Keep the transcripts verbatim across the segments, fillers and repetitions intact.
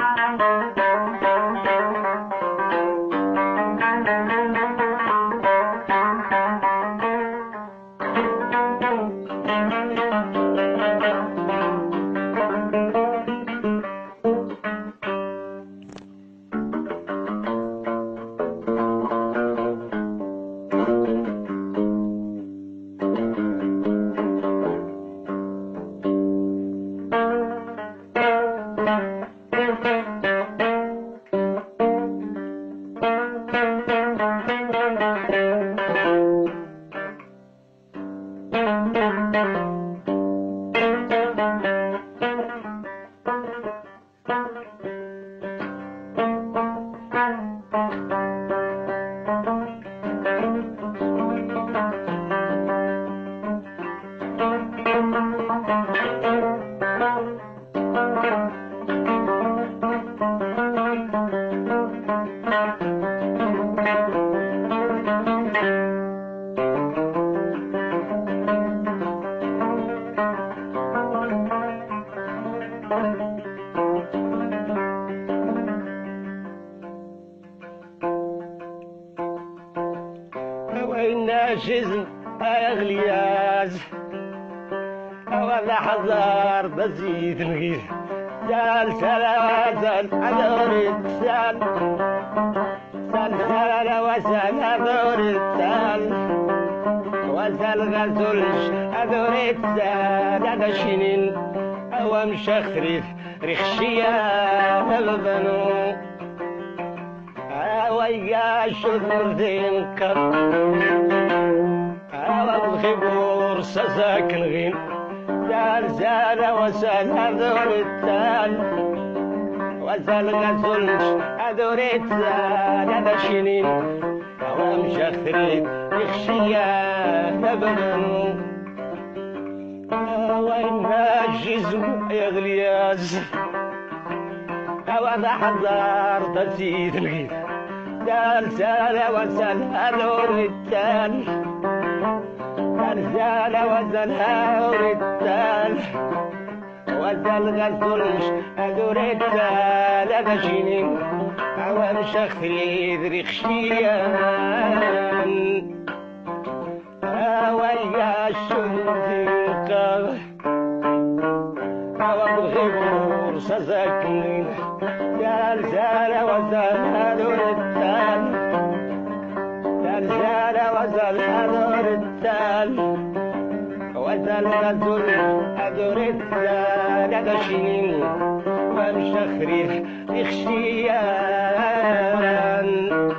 الناشز يا غلياز ولا حزار بزيد نغير سال سال سال أدور سال سال سال وسال أدور سال وسال غزلش أدور سال هذا شنين أوام شخريف رخشية البنو ويا شذر ذنكر على الخبور سساكن غين زال زال وسال هذور التال وسال غزلش هذور التال هذا شنين هوام شخريت يخشيا نبنو وين الجزم يا غلياز هذا حضار تسيد الغيث سال سال وسال هذور التال سال سال وسال هذور التال وسال غزلش هذور التال هذا شنين عوام شخري ذري خشيان ويا الشمس القاغ عوام الغبور سساكنين سال سال وسال هذور التال سال سال وسال هذور التال وسال غزل هذور التال هذا شنين ومشخري يخشيان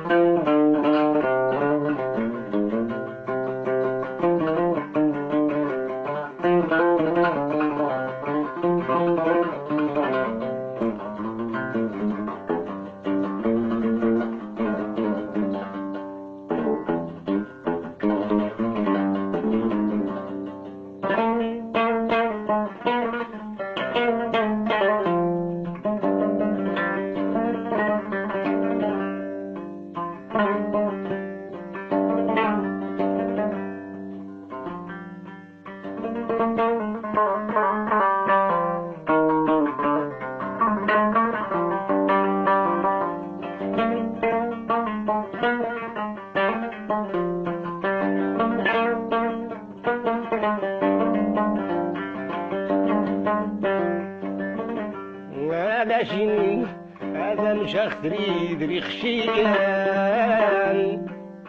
هذا شنين هذا مشخري ذري خشيان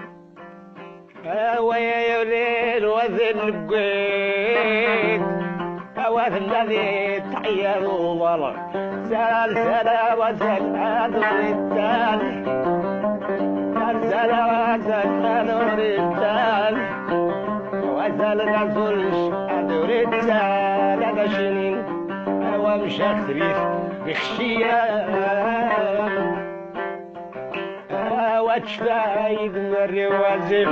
ويا يوليل وذل بقيت هواث الذي تحير ورا سال سلا وسال هذور التال سال سلا وسال هذور التال وسال غزلش هذور التال هذا شنين هوا مشخري بخشيان واتشفايد مري وازف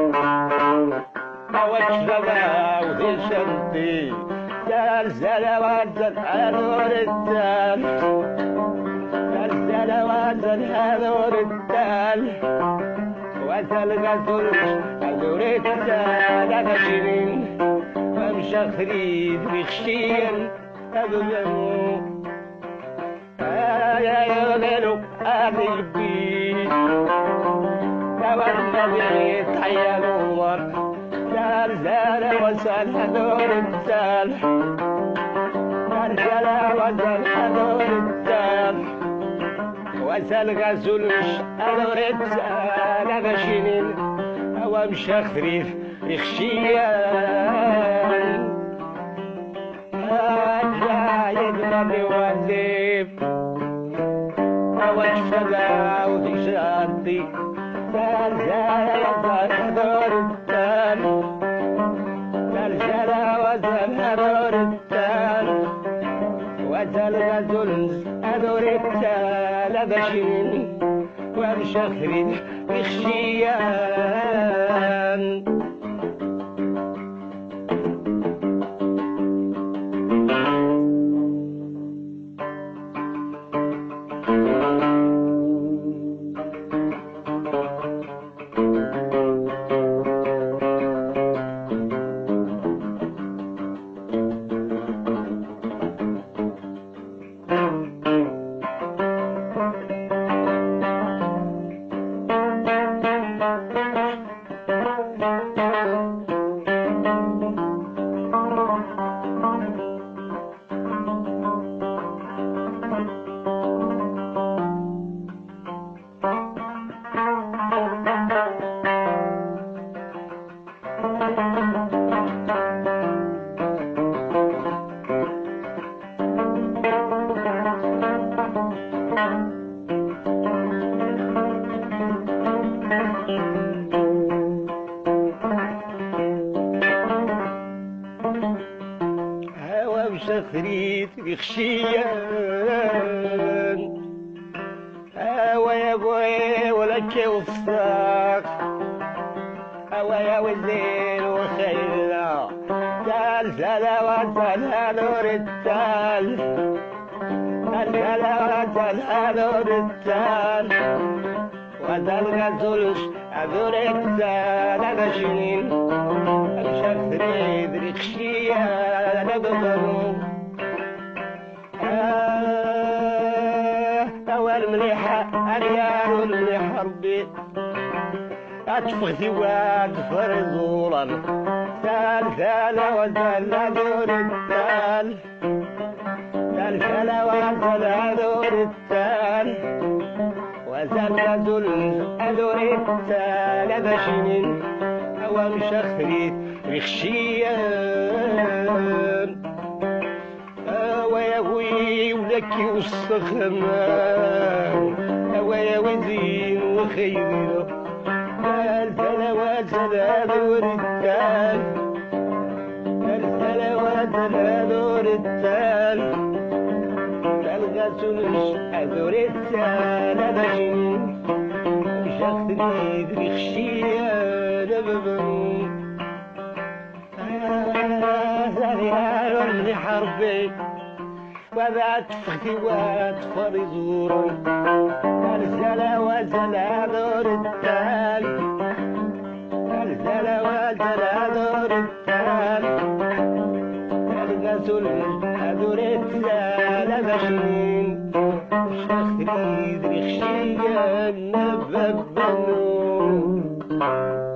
واتشفا وذي شدي سال سلوات هذور التال سال سلوات هذور التال وسال غزلش هذور التال هذا شنين ومشخري بخشيان أبلمو يا قلبي تولى بيت حيا نور زلزال وصل حضور الزال زلزال وصل حضور الزال وصل غزلش حضور الزال غشينين هوا مشى خريف يخشيان جايد مالي وزيف وجفلا وفي شاطي زلزال وصل حضور الزال زلزال وصل حضور الزال وصل غزل حضور الزال بشين ومشى خريف يخشيان هوا مشخريت بخشيان هوا يا بوي ولك وفاق هوا يا وزير وخيلا زلزال وصل نور التال زلزال وصل نور التال وصل غزلش عذور التال هذا شنين مشخريت بخشيان بضرو أول مليحة أريال المليحة ربي أتفغتي وأدفر زورا سلسلة وزلة دور التال سلسلة وزلة دور التال وزلة دور التال هذا شنين هوا مشخريت بخشيان هوا يا وي ولكي والسخمان هوا يا وزين وخيرنا زلزلة وزلة دور التال زلزلة وزلة دور التال تلغسلش دور التال هذا شنين مشخريت بخشيان ببنون ريال اللي حربي وبعد فختي واتفر زورا زلزلة وزلة دور التال زلزلة وزلة دور التال الغسل دور التال مشين شخريد رخشيان ببنون